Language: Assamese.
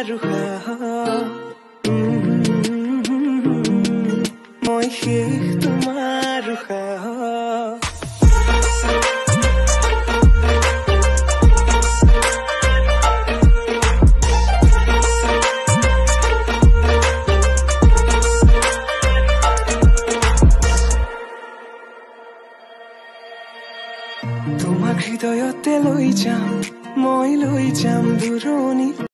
তোমাৰ উশাহ মই শেষ তোমাৰ উশাহ তোমাক হৃদয়তে লৈ যাম মই লৈ যাম দূৰণি